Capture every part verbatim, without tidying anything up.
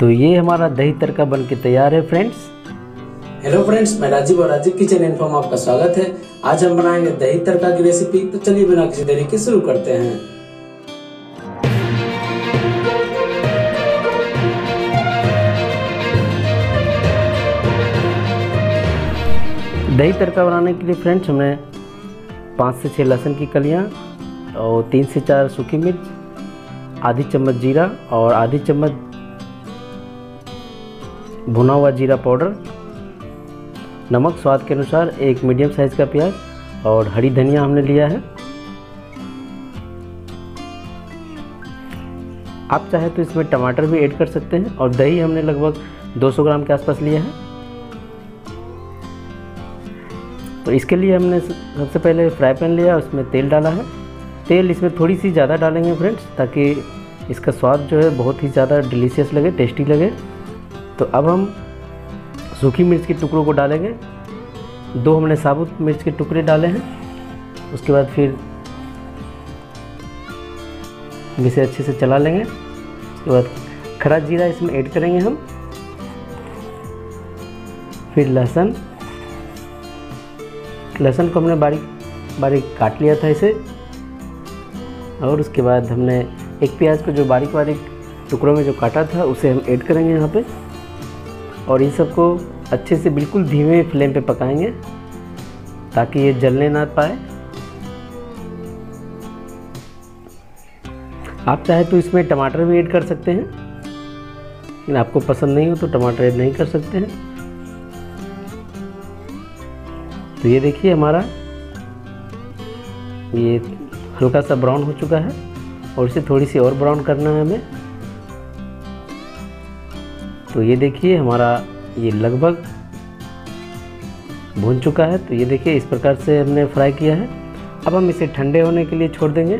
तो ये हमारा दही तड़का बन के तैयार है फ्रेंड्स। हेलो फ्रेंड्स, मैं राजीव और राजीव किचन इन्फो में आपका स्वागत है। आज हम बनाएंगे दही तड़का की रेसिपी। तो चलिए बिना किसी देरी के शुरू करते हैं। दही तड़का बनाने के लिए फ्रेंड्स हमने पाँच से छः लहसुन की कलियाँ और तीन से चार सूखी मिर्च, आधी चम्मच जीरा और आधी चम्मच भुना हुआ जीरा पाउडर, नमक स्वाद के अनुसार, एक मीडियम साइज़ का प्याज और हरी धनिया हमने लिया है। आप चाहे तो इसमें टमाटर भी ऐड कर सकते हैं। और दही हमने लगभग दो सौ ग्राम के आसपास लिया है। तो इसके लिए हमने सबसे पहले फ्राई पैन लिया, उसमें तेल डाला है। तेल इसमें थोड़ी सी ज़्यादा डालेंगे फ्रेंड्स, ताकि इसका स्वाद जो है बहुत ही ज़्यादा डिलीशियस लगे, टेस्टी लगे। तो अब हम सूखी मिर्च के टुकड़ों को डालेंगे। दो हमने साबुत मिर्च के टुकड़े डाले हैं। उसके बाद फिर इसे अच्छे से चला लेंगे। उसके बाद खड़ा जीरा इसमें ऐड करेंगे हम। फिर लहसुन लहसुन को हमने बारीक बारीक काट लिया था इसे। और उसके बाद हमने एक प्याज को जो बारीक बारीक टुकड़ों में जो काटा था उसे हम ऐड करेंगे यहाँ पे। और इन सबको अच्छे से बिल्कुल धीमे फ्लेम पे पकाएंगे ताकि ये जलने ना पाए। आप चाहे तो इसमें टमाटर भी ऐड कर सकते हैं, लेकिन आपको पसंद नहीं हो तो टमाटर ऐड नहीं कर सकते हैं। तो ये देखिए हमारा ये हल्का सा ब्राउन हो चुका है और इसे थोड़ी सी और ब्राउन करना है हमें। तो ये देखिए हमारा ये लगभग भून चुका है। तो ये देखिए इस प्रकार से हमने फ्राई किया है। अब हम इसे ठंडे होने के लिए छोड़ देंगे।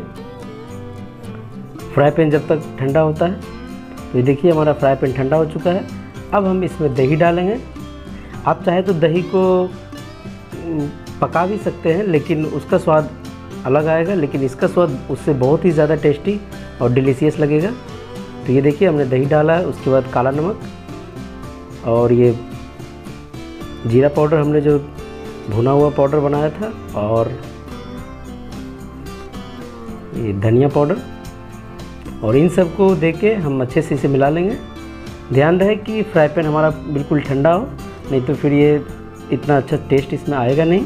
फ्राई पैन जब तक ठंडा होता है। तो ये देखिए हमारा फ्राई पैन ठंडा हो चुका है। अब हम इसमें दही डालेंगे। आप चाहे तो दही को पका भी सकते हैं, लेकिन उसका स्वाद अलग आएगा, लेकिन इसका स्वाद उससे बहुत ही ज़्यादा टेस्टी और डिलीशियस लगेगा। तो ये देखिए हमने दही डाला है। उसके बाद काला नमक और ये जीरा पाउडर हमने जो भुना हुआ पाउडर बनाया था, और ये धनिया पाउडर, और इन सब को देके हम अच्छे से इसे मिला लेंगे। ध्यान रहे कि फ्राई पैन हमारा बिल्कुल ठंडा हो, नहीं तो फिर ये इतना अच्छा टेस्ट इसमें आएगा नहीं।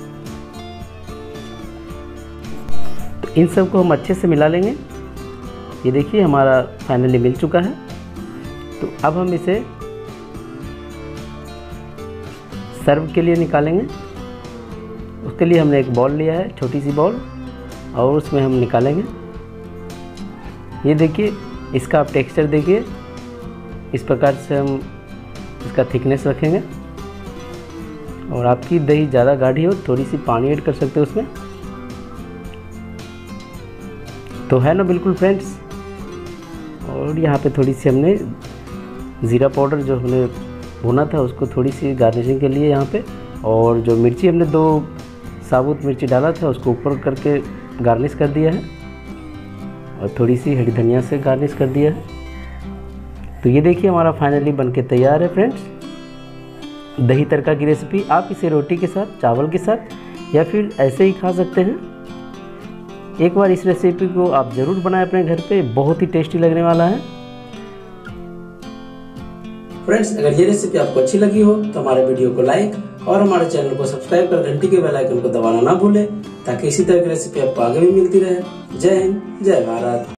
तो इन सब को हम अच्छे से मिला लेंगे। ये देखिए हमारा फाइनली मिल चुका है। तो अब हम इसे सर्व के लिए निकालेंगे। उसके लिए हमने एक बॉल लिया है, छोटी सी बॉल, और उसमें हम निकालेंगे। ये देखिए इसका आप टेक्सचर देखिए। इस प्रकार से हम इसका थिकनेस रखेंगे। और आपकी दही ज़्यादा गाढ़ी हो थोड़ी सी पानी ऐड कर सकते हो उसमें। तो है ना बिल्कुल फ्रेंड्स। और यहाँ पे थोड़ी सी हमने ज़ीरा पाउडर जो हमने भुना था उसको थोड़ी सी गार्निशिंग के लिए यहाँ पे, और जो मिर्ची हमने दो साबुत मिर्ची डाला था उसको ऊपर करके गार्निश कर दिया है, और थोड़ी सी हरी धनिया से गार्निश कर दिया है। तो ये देखिए हमारा फाइनली बनके तैयार है फ्रेंड्स, दही तड़का की रेसिपी। आप इसे रोटी के साथ, चावल के साथ, या फिर ऐसे ही खा सकते हैं। एक बार इस रेसिपी को आप ज़रूर बनाएं अपने घर पे, बहुत ही टेस्टी लगने वाला है। फ्रेंड्स, अगर ये रेसिपी आपको अच्छी लगी हो तो हमारे वीडियो को लाइक और हमारे चैनल को सब्सक्राइब कर घंटी के बेल आइकन को दबाना ना भूलें, ताकि इसी तरह की रेसिपी आपको आगे भी मिलती रहे। जय हिंद, जय भारत।